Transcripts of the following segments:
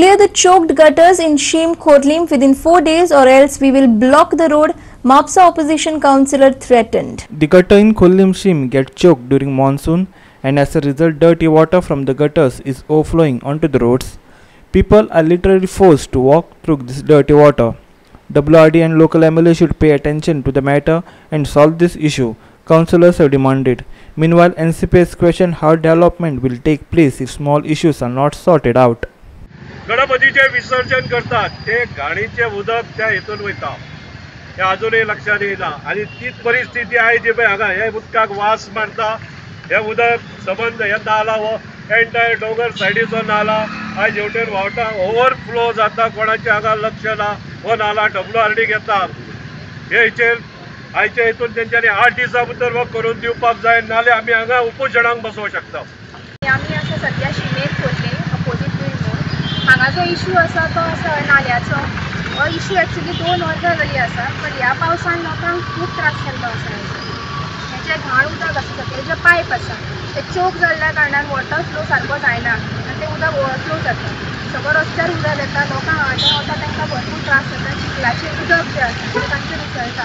Clear the choked gutters in Shim Khotlim within 4 days or else we will block the road, Mapsa opposition councillor threatened. The gutter in Khotlim Shim gets choked during monsoon, and as a result dirty water from the gutters is overflowing onto the roads. People are literally forced to walk through this dirty water. WRD and local MLA should pay attention to the matter and solve this issue, councillors have demanded. Meanwhile, NCP has questioned how development will take place if small issues are not sorted out. गणपतीचे विसर्जन करतात ते घाणीचे उदक त्या हेतून वयता हे अजूनही लक्षात येना आणि तीच परिस्थिती आहे जी पळय हांगा हे उदकाक वास मारता हे उदक संबंध हे नाला हो एंटायर डोंगर सायडीचो नाला आज हेवटेन व्हांवता ओवरफ्लो जाता कोणाचे हांगा लक्ष ना हो नाला WRD घेता हेचेर आयच्या हेतून तेंच्यांनी 8 दिसां भितर हो करून दिवपाक जाय नाले आमी हांगा उपोशणाक बसोवंक शकता. आमी आसा सद्या शिमेर खोटले अपोजीट हांगा जो इशू आसा तो आसा नाल्याचो हो इशू एक्चुली 2 वर्सां जाली आसा पण ह्या पावसान लोकांक खूब त्रास जाल्लो आसा. हेजे घाण उदक आसा सकयल जे पायप आसा ते चोक जाल्ल्या कारणान वॉटर फ्लो सारको जायना आनी ते उदक ओवरफ्लो जाता. सगळो रस्त्यार उदक येता लोकांक हांगा वता तांकां भरपूर त्रास जाता. चिखलाचें उदक जें आसा तें तांचें मिसळटा.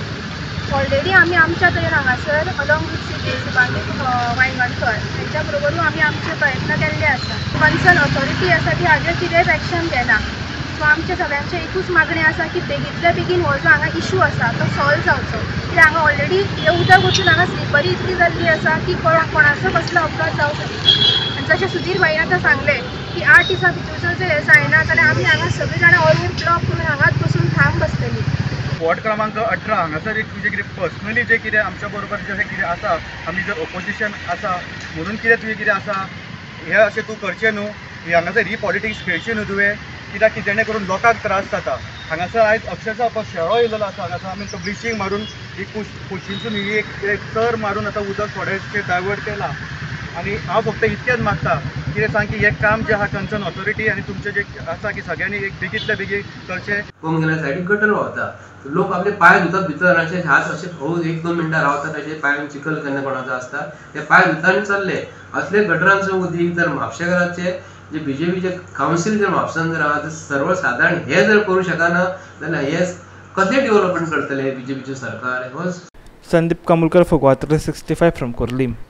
ऑलरेडी आमी आमच्या थंय हांगासर along with city Subhash Vaingankar तेंच्या बरोबरूय आमी आमचे प्रयत्न केल्ले आसा. कन्सर्न ऑथॉरिटी आसा ती हाजेर कितेंच एक्शन घेना. सो आमचे सगळ्यांचे एकूच मागणी आसा की बेगींतल्या बेगीन हो जो हांगा इशू आसा तो सॉल्व जावचो. कित्याक हांगा ऑलरेडी हे उदक वचून हांगा स्लिपरी इतली जाल्ली आसा की कोणाचो कसलो अपघात जावंक शकता. आनी जशें सुधीर भाईन आतां सांगलें की 8 दिसां भितर जर हें जायना जाल्यार आमी हांगा सगळीं जाणां ऑल ओवर ब्लॉक करून हांगाच बसून थांब बसतलीं. वॉर्ड क्रमांक 18 हांगासर एक तुजें कितें पर्सनली जें कितें आमच्या बरोबर जशें कितें आसा आमी जर ऑपोजिशन आसा म्हणून कितें तुवें कितें आसा हें अशें तूं करचें न्हू. हांगासर ही पॉलिटिक्स खेळची न्हू तुवें कित्याक की जेणे करून लोकांक त्रास जाता. हांगासर आयज अक्षरशः शेळो येयलेलो आसा. हांगासर आमी तो ब्लिचींग मारून ही कुशींसून ही एक तर मारून आतां उदक थोडेशें डायवर्ट केलां आनी हांव फक्त इतकेंच मागता कितें सांग की हें काम जें आहा कन्सर्न ऑथॉरिटी आनी तुमचें जें आसा की सगळ्यांनी एक बेगींतल्या बेगीन करचें. पळोवंक गेल्यार सायडीक गटर व्हांवता लोक आपले पाय धुतात भितर अशे हात अशे हळू 1-2 मिनटां रावतात अशे पांयान चिखल केन्ना कोणाचो आसता ते पाय धुतानी चल्ले. असले गटरांचो उदीक जर म्हापशेकाराचे जे BJPचे कावन्सील जर म्हापसान जर आहा सर्वसाधारण हे जर करूं शकना जाल्यार हे कशें डेव्हलपमेंट करतले BJPचे सरकार. संदीप कामुलकर, फोगवा 365 फ्रॉम कोर्लीम.